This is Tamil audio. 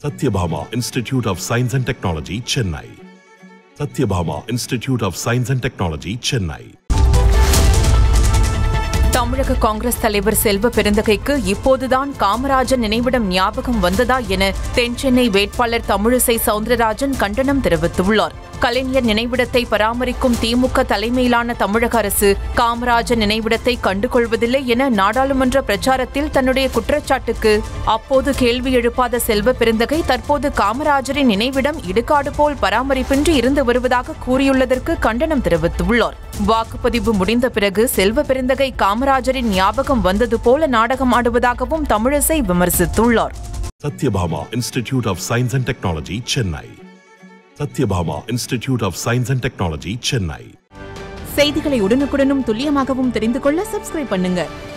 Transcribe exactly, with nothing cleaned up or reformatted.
Satyabhama Institute of Science and Technology, Chennai. Satyabhama Institute of Science and Technology, Chennai. தமிழக காங்கிரஸ் தலைவர் செல்வ பெருந்தகைக்கு இப்போதுதான் காமராஜர் நினைவிடம் ஞாபகம் வந்ததா என தென்சென்னை வேட்பாளர் தமிழிசை சவுந்தரராஜன் கண்டனம் தெரிவித்துள்ளார். கலைஞர் நினைவிடத்தை பராமரிக்கும் திமுக தலைமையிலான தமிழக அரசு காமராஜர் நினைவிடத்தை கண்டுகொள்வதில்லை என நாடாளுமன்ற பிரச்சாரத்தில் தன்னுடைய குற்றச்சாட்டுக்கு அப்போது கேள்வி எழுப்பாத செல்வ பெருந்தகை தற்போது காமராஜரின் நினைவிடம் இடுகாடு போல் பராமரிப்பின்றி இருந்து வருவதாக கூறியுள்ளதற்கு கண்டனம் தெரிவித்துள்ளார். வாக்குப்பதிவு முடிந்த பிறகு செல்வ பெருந்தகை காமராஜரின் ஞாபகம் வந்தது போல நாடகமாடுவதாகவும் தமிழிசை விமர்சித்துள்ளார். Satyabhama Institute of Science and Technology, Chennai. Satyabhama Institute of Science and Technology, Chennai. செய்திகளை உடனுக்குடனும் துல்லியமாகவும் தெரிந்து கொள்ள சப்ஸ்கிரைப் பண்ணுங்க.